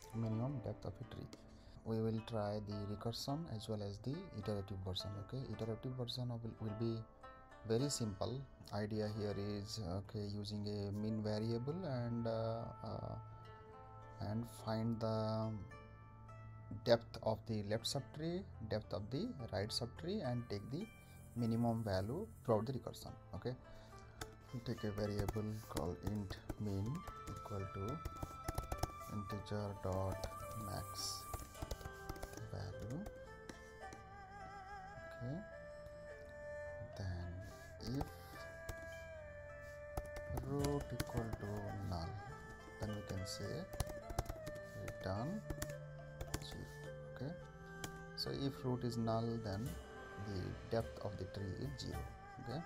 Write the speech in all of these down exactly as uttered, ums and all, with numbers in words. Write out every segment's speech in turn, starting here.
minimum depth of a tree. We will try the recursion as well as the iterative version. Okay, iterative version of will, will be very simple. Idea here is okay, using a mean variable and uh, uh, and find the depth of the left subtree, depth of the right subtree, and take the minimum value throughout the recursion. Okay, we take a variable called int min equal to integer dot max value. Okay, then if root equal to null, then we can say return zero. Okay, so if root is null, then the depth of the tree is zero. Okay,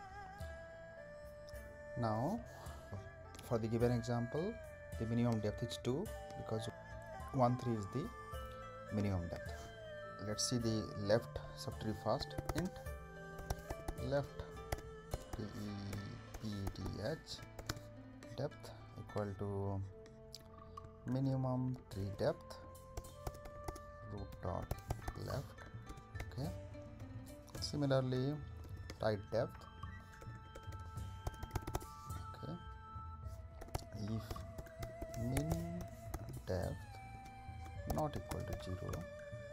now for the given example, the minimum depth is two because one three is the minimum depth. Let's see the left subtree first. Int left P E T H depth equal to minimum tree depth root dot left. Okay, similarly right depth. Okay, if min depth not equal to zero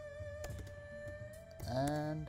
and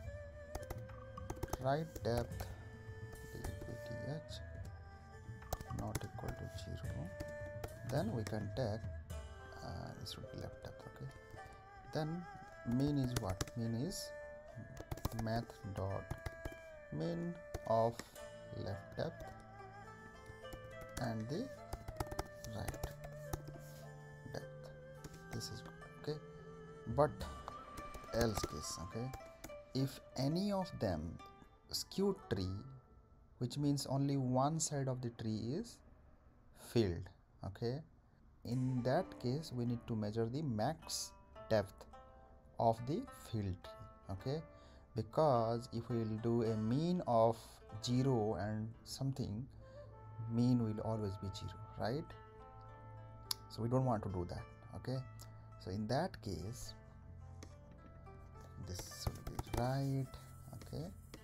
right depth D P T H not equal to zero, then we can take uh, this would be left depth. Okay, then mean is what? Mean is math dot mean of left depth and the right depth. This is good. Okay, but else case. Okay, if any of them skewed tree, which means only one side of the tree is filled. Okay, in that case we need to measure the max depth of the filled tree. Okay, because if we will do a mean of zero and something, mean will always be zero, right? So we don't want to do that. Okay, so in that case this should be right. Okay,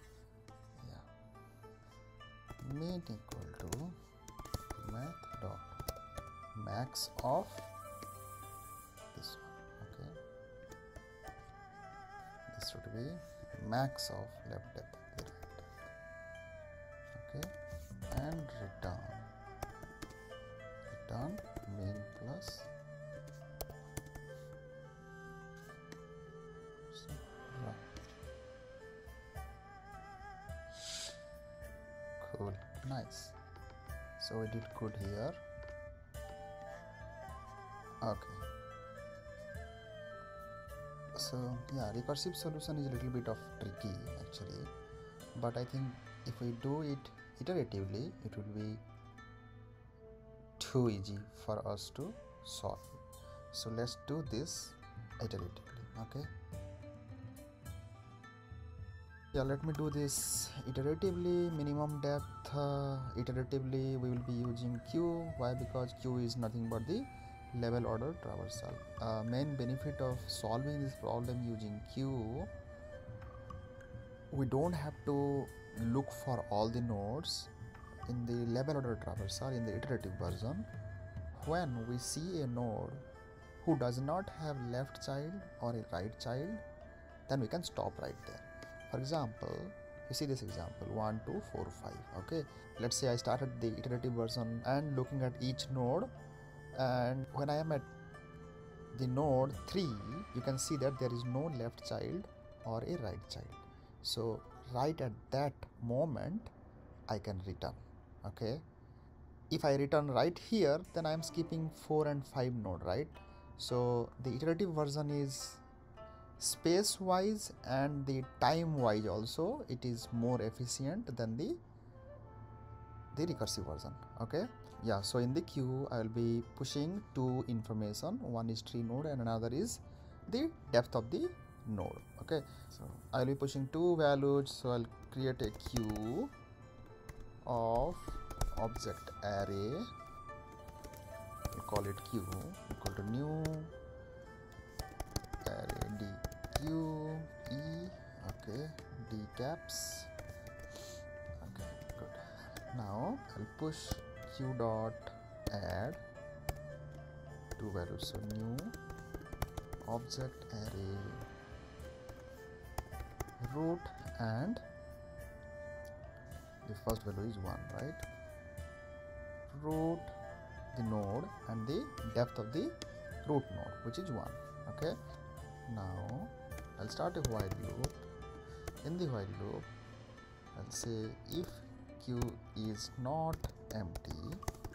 yeah, mean equal to math dot max of this one. Okay, this should be max of left depth, the right depth. Okay, and return return mean plus right. Cool, nice. So we did good here. Okay, so yeah, recursive solution is a little bit of tricky actually, but I think if we do it iteratively, it will be too easy for us to solve. So let's do this iteratively. Okay, yeah, let me do this iteratively. Minimum depth uh, iteratively we will be using Q. Why? Because Q is nothing but the level order traversal. Uh, main benefit of solving this problem using Q, we don't have to look for all the nodes in the level order traversal. In the iterative version, when we see a node who does not have left child or a right child, then we can stop right there. For example, you see this example one two four five. Okay, let's say I started the iterative version and looking at each node, and when I am at the node three, you can see that there is no left child or a right child. So right at that moment I can return. Okay, if I return right here, then I am skipping four and five node, right? So the iterative version is space wise and the time wise also it is more efficient than the the recursive version. Okay, yeah, so in the queue I will be pushing two information, one is tree node and another is the depth of the node. Okay, so I will be pushing two values, so I'll create a queue of object array, we'll call it queue equal to new push q dot add two values. So new object array root, and the first value is one, right? Root the node and the depth of the root node, which is one. Okay, now I'll start a while loop. In the while loop, I'll say if q is not empty,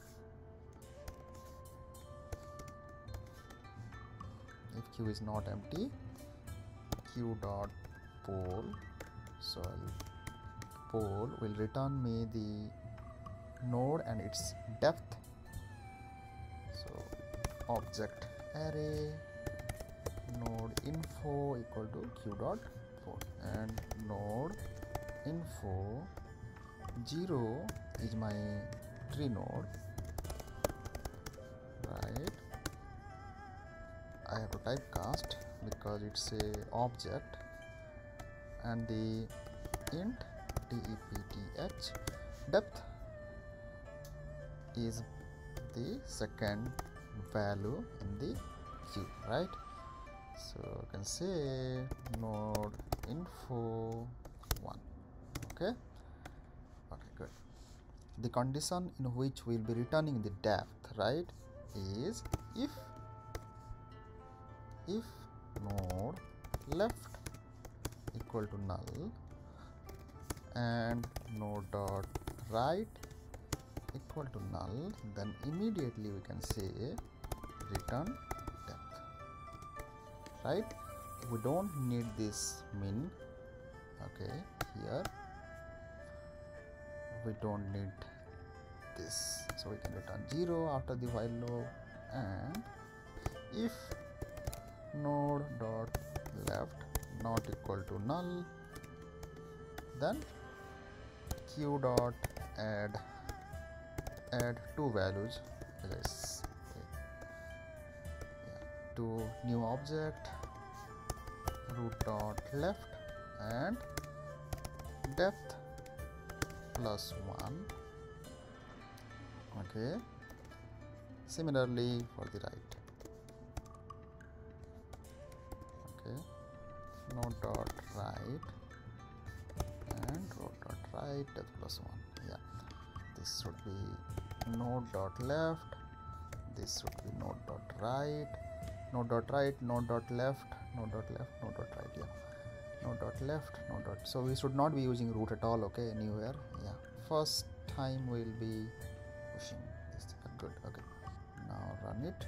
if q is not empty, q dot poll, so I'll poll will return me the node and its depth. So object array node info equal to q dot poll, and node info zero is my tree node, right? I have to typecast because it's a object, and the int depth depth is the second value in the queue, right? So you can say node info one. Okay, okay, good. The condition in which we'll be returning the depth, right, is if if node left equal to null and node dot right equal to null, then immediately we can say return depth, right? We don't need this min. Okay, here we don't need this, so we can return zero after the while loop. And if node dot left not equal to null, then q dot add add two values, let's yeah, to new object root dot left and depth plus one. Okay, similarly for the right. Okay, node dot right and root dot right depth plus one. Yeah, this should be node dot left, this should be node dot right, node dot right, node dot left, node dot left, node dot right. Yeah, node dot left, node dot. So we should not be using root at all. Okay, anywhere. Yeah, first time we'll be pushing this. Good. Okay, now run it.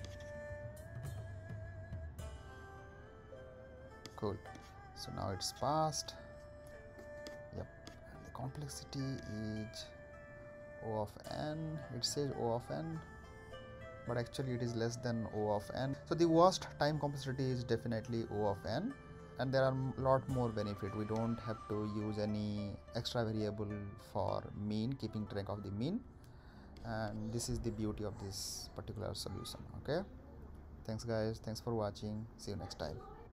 Cool. So now it's passed. Yep, and the complexity is O of n. It says O of n, but actually it is less than O of n. So the worst time complexity is definitely O of n, and there are a lot more benefit. We don't have to use any extra variable for mean, keeping track of the mean, and this is the beauty of this particular solution. Okay, thanks guys, thanks for watching, see you next time.